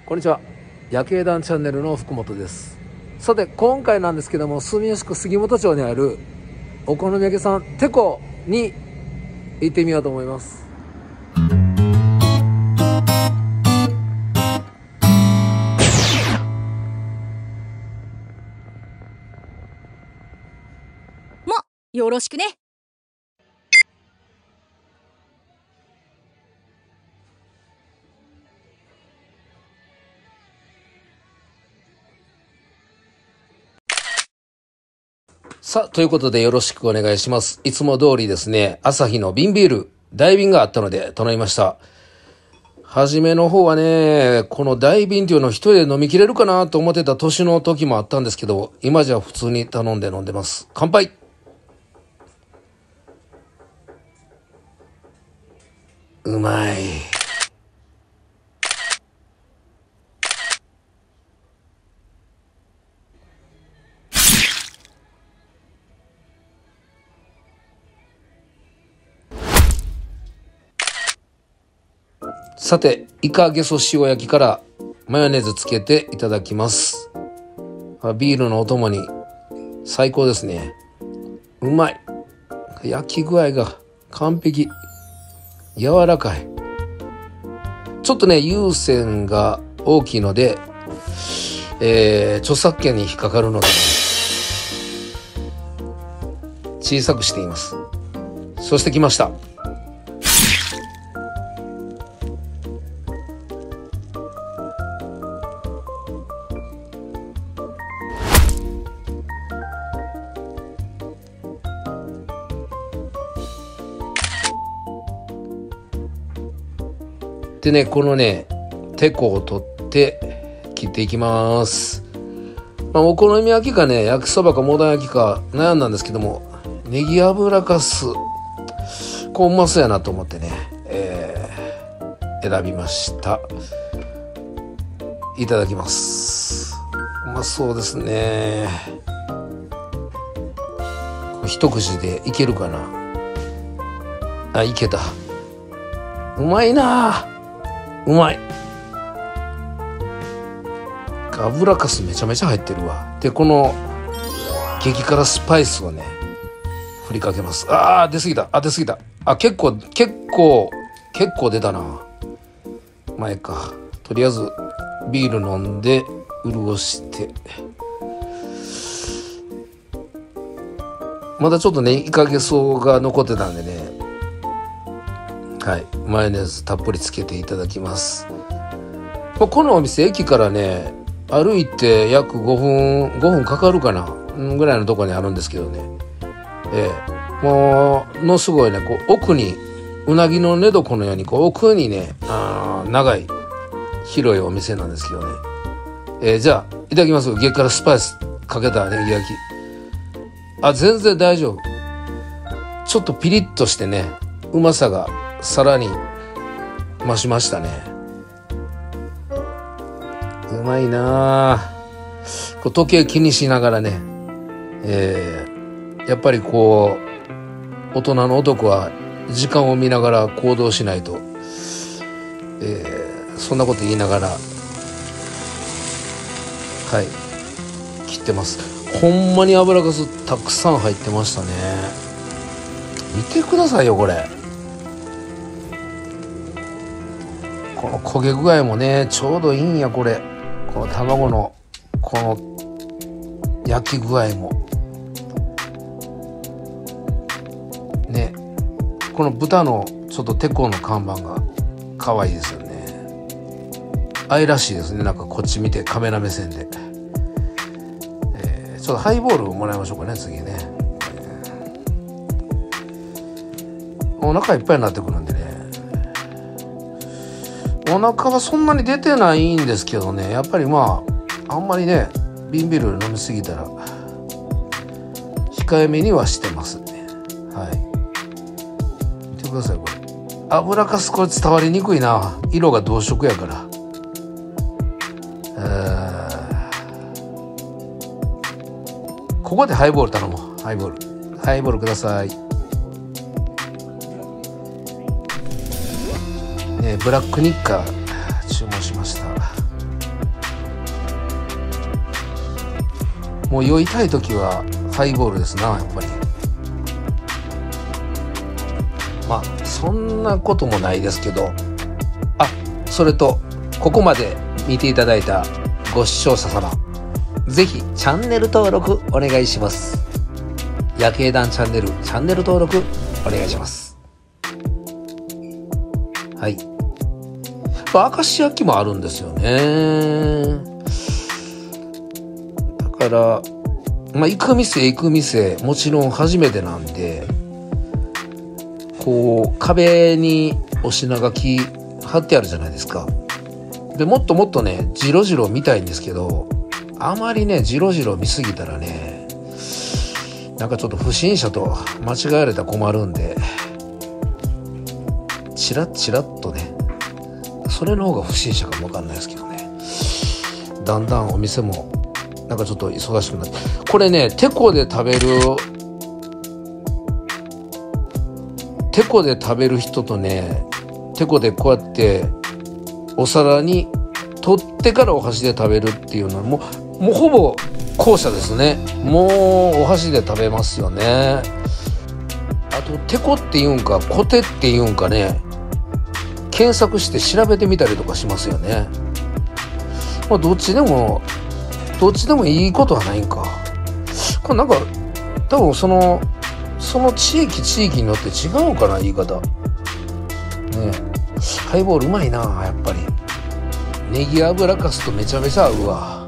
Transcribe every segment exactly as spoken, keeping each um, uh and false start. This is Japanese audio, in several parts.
こんにちは。夜景団チャンネルの福本です。さて今回なんですけども、住吉区杉本町にあるお好み焼き屋さんてこに行ってみようと思います。 もよろしくね。 さあ、ということでよろしくお願いします。いつも通りですね、朝日の瓶ビール、大瓶があったので頼みました。初めの方はね、この大瓶っていうのを一人で飲みきれるかなと思ってた年の時もあったんですけど、今じゃ普通に頼んで飲んでます。乾杯。うまい。さて、イカゲソ塩焼きからマヨネーズつけていただきます。ビールのお供に最高ですね。うまい。焼き具合が完璧。柔らかい。ちょっとね、優先が大きいので、えー、著作権に引っかかるので小さくしています。そしてきました。でね、このね、てこを取って切っていきます。まあ、お好み焼きかね、焼きそばかモダン焼きか悩んだんですけども、ネギ油かす、こううまそうやなと思ってね、えー、選びました。いただきます。うまそうですね。一口でいけるかな。あ、いけた。うまいな。うまい。油かすめちゃめちゃ入ってるわ。で、この激辛スパイスをね振りかけます。あー出過ぎた。あ出過ぎた。あ結構結構結構出たな。前か。とりあえずビール飲んで潤して、まだちょっとねイカゲソが残ってたんでね、はい、マヨネーズたっぷりつけていただきます。このお店駅からね歩いて約ごふんごふんかかるかなぐらいのところにあるんですけどね、ええ、もうのすごいねこう奥にうなぎの寝床のようにこう奥にねあ長い広いお店なんですけどね、えー、じゃあいただきます。激辛スパイスかけたネギ焼き。あ全然大丈夫。ちょっとピリッとしてねうまさがさらに増しましたね。うまいなあ。こう時計気にしながらね、えー、やっぱりこう大人の男は時間を見ながら行動しないと、えー、そんなこと言いながらはい切ってます。ほんまに油かすたくさん入ってましたね。見てくださいよこれ。この焦げ具合もねちょうどいいんや。これこの卵のこの焼き具合もね、この豚のちょっとてこの看板が可愛いですよね。愛らしいですね。なんかこっち見てカメラ目線で、えー、ちょっとハイボールもらいましょうかね次ね、えー、お腹いっぱいになってくるんでね。お腹はそんなに出てないんですけどね、やっぱりまああんまりね瓶ビール飲みすぎたら控えめにはしてますね。はい見てくださいこれ。油かすこれ伝わりにくいな。色が同色やから、えー、ここでハイボール頼もう。ハイボールハイボールください。ね、ブラックニッカー注文しました。 もう酔いたい時はハイボールですな、やっぱり。まあそんなこともないですけど、あ、それとここまで見ていただいたご視聴者様、ぜひチャンネル登録お願いします。夜景団チャンネルチャンネル登録お願いします。はい。明石焼きもあるんですよね。だからまあ行く店行く店もちろん初めてなんで、こう壁にお品書き貼ってあるじゃないですか。でもっともっとねジロジロ見たいんですけど、あまりねジロジロ見すぎたらね、なんかちょっと不審者と間違われたら困るんで、チラッチラッとね、それの方が不審者かもわかんないですけどね。だんだんお店もなんかちょっと忙しくなって、これねテコで食べるテコで食べる人とね、テコでこうやってお皿に取ってからお箸で食べるっていうのはもう、もうほぼ後者ですね。もうお箸で食べますよね。あとテコっていうんかコテっていうんかね、検索して調べてみたりとかしますよね。まあどっちでもどっちでもいいことはないんか。これなんか多分そのその地域地域によって違うかな、言い方ね。ハイボールうまいな、やっぱり。ネギ油かすとめちゃめちゃ合うわ。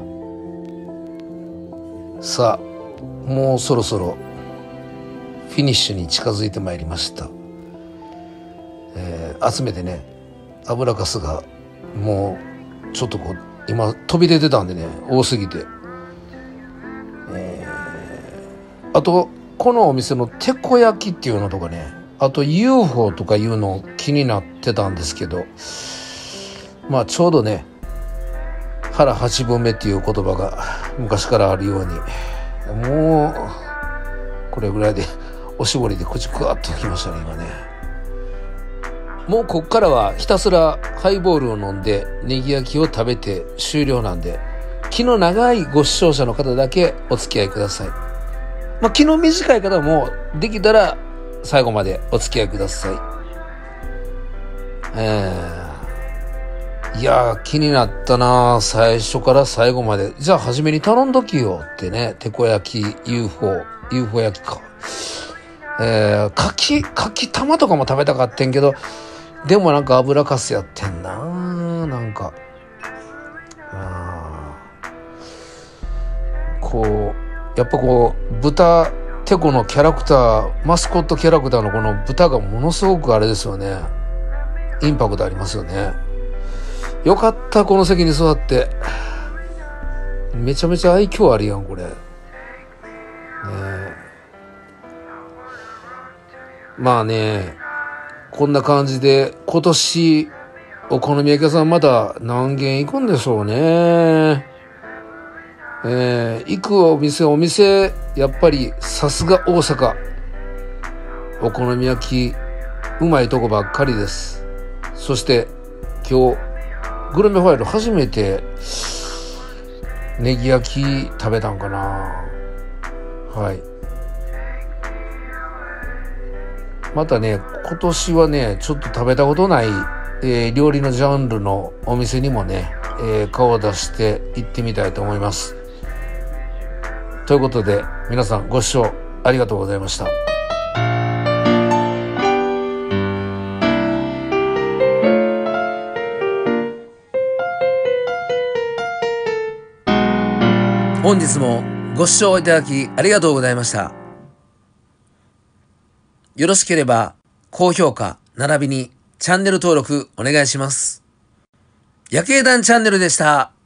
さあもうそろそろフィニッシュに近づいてまいりました。えー、集めてね、油かすがもうちょっとこう今飛び出てたんでね、多すぎて、えー、あとこのお店のてこ焼きっていうのとかね、あと ユーフォー とかいうの気になってたんですけど、まあちょうどね腹八分目っていう言葉が昔からあるように、もうこれぐらいでおしぼりで口クワッときましたね今ね。もうこっからはひたすらハイボールを飲んでネギ焼きを食べて終了なんで、気の長いご視聴者の方だけお付き合いください。まあ、気の短い方もできたら最後までお付き合いください。えー、いやー気になったな、最初から最後まで。じゃあ初めに頼んどきよってね。てこ焼き ユーフォー ユーフォー 焼きか。えー、かきかき玉とかも食べたかってんけど、でもなんか油かすやってんな、なんかあこうやっぱこう豚テコのキャラクター、マスコットキャラクターのこの豚がものすごくあれですよね、インパクトありますよね。よかったこの席に座って、めちゃめちゃ愛嬌あるやんこれね。まあね、こんな感じで今年お好み焼き屋さんまだ何軒行くんでしょうね。えー、行くお店お店やっぱりさすが大阪、お好み焼きうまいとこばっかりです。そして今日グルメファイル初めてネギ焼き食べたんかな。はい、またね今年はねちょっと食べたことない、えー、料理のジャンルのお店にもね、えー、顔を出して行ってみたいと思います。ということで皆さんご視聴ありがとうございました。本日もご視聴いただきありがとうございました。よろしければ高評価並びにチャンネル登録お願いします。夜景団チャンネルでした。